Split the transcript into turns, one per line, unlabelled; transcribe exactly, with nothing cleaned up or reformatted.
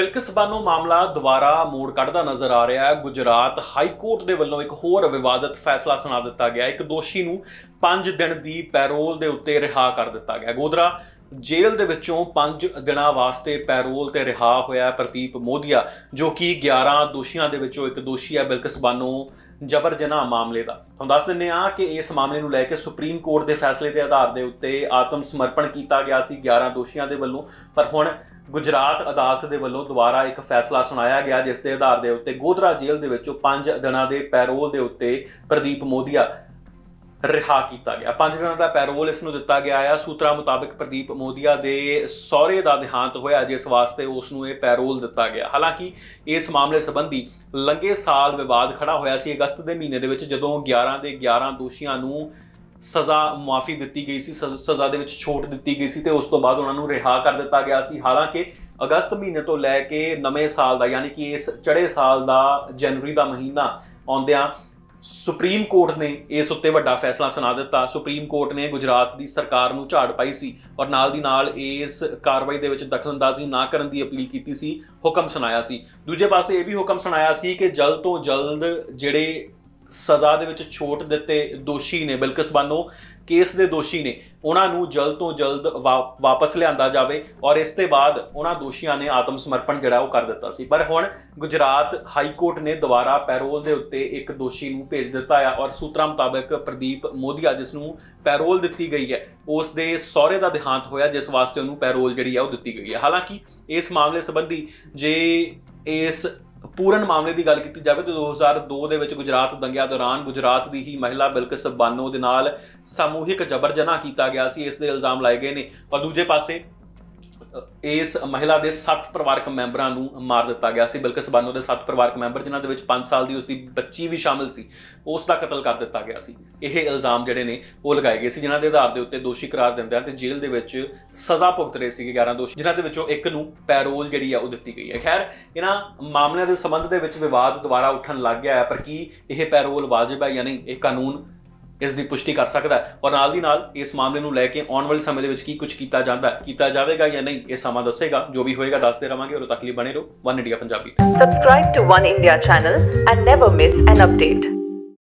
बिल्किस बानो मामला दोबारा मोड़ कढ़दा नज़र आ रहा है। गुजरात हाई कोर्ट के वल्लों एक होर विवादित फैसला सुना दिता गया। एक दोषी नूं पांच दिन की पैरोल के उत्ते रिहा कर दिता गया। गोधरा जेल दे विचों पांच दिनां वास्ते पैरोल ते रिहा होया प्रदीप मोदिया, जो कि ग्यारह दोषियों के विचों एक दोषी है बिल्किस बानो जबर जनाह मामले का। हम दस दिंदे हां कि इस मामले नूं लैके सुप्रीम कोर्ट के फैसले के आधार के उत्ते आत्म समर्पण किया गया सी ग्यारह दोषियों के वल्लों, पर हुण गुजरात अदालत के वल्लों दोबारा एक फैसला सुनाया गया जिस के आधार के उत्ते गोधरा जेल के विचों पांच दिनां के पैरोल के उत्ते प्रदीप मोदिया रिहा किया गया। पांच दिनों का पैरोल इसनूं दिता गया है। सूत्रों मुताबिक प्रदीप मोदिया के सौहरे का देहांत होया, जिस वास्ते उसनूं ये पैरोल दिता गया। हालांकि इस मामले संबंधी लंघे साल विवाद खड़ा होया सी अगस्त के महीने दे विच, जदों ग्यारह के ग्यारह दोषियों नूं सज़ा मुआफ़ी दी गई सी, सज़ा दे विच छूट दी गई सी ते उस तो बाद उन्होंने रिहा कर दिता गया सी। हालांकि अगस्त महीने तो लैके नवे साल का यानी कि इस चढ़े साल का जनवरी का महीना आउंदियां सुप्रीम कोर्ट ने इस उत्ते वड्डा फैसला सुना दिता। सुप्रीम कोर्ट ने गुजरात की सरकार नूं झाड़ पाई सी और नाल दी नाल इस कार्रवाई दे विच दखलअंदाजी ना करन दी अपील कीती सी, हुक्म सुनाया सी। दूजे पासे यह भी हुक्म सुनाया सी कि जल्द तो जल्द जिहड़े सज़ा दे विच छूट दिते दोषी ने बिल्किस बानो केस के दोषी ने उन्होंने जल्द तो जल्द वा, वापस लिया जाए और इस ते बाद उन्होंने दोषियों ने आत्म समर्पण जिहड़ा वो कर दिता सी। पर हुण गुजरात हाई कोर्ट ने दोबारा पैरोल के उत्ते एक दोषी नूं भेज दिता है और सूत्रों मुताबिक प्रदीप मोदिया जिसनूं पैरोल दी गई है उस दे सौहरे का देहांत होया, जिस वास्ते उन्होंने पैरोल जिहड़ी है वो दी गई है। हालांकि इस मामले संबंधी जे इस पूरन मामले की गल की जाए तो दो हज़ार दो दे विच गुजरात दंगिया दौरान गुजरात की ही महिला बिल्किस बानो दे नाल सामूहिक जबर जनाह किया गया सी, इस दे इल्जाम लाए गए ने। और दूजे पासे इस महिला के सत्त परिवारक मैंबरां नूं मार दिता गया सी। बिल्किस बानो के सत्त परिवारक मैंबर जिन्हां दे विच पांच साल की उसकी बच्ची भी शामिल सी, उसका कतल कर दिता गया सी। यह इल्जाम जिहड़े ने वो लगाए गए सी, जिन्हां दे आधार के उत्ते दोषी करार दिंदे ते जेल दे विच सज़ा भुगत रहे सी ग्यारह दोषी, जिन्हां दे विचों एक नूं पैरोल जिहड़ी है वो दित्ती गई है। खैर इन्हां मामलिਆਂ के संबंध दे विच विवाद दोबारा उठन लग गया है, पर की यह पैरोल वाजिब है या नहीं, यह कानून इसकी पुष्टि कर सकता है। और नाल दी नाल इस मामले नूं लैके आने वाले समय दे विच की कुछ किया जाता है किया जाएगा या नहीं, ये समा दसेगा। जो भी होएगा दसते रहांगे। और तक लिए बने रहो one India Punjabi.
Subscribe to One India channel and never miss an update.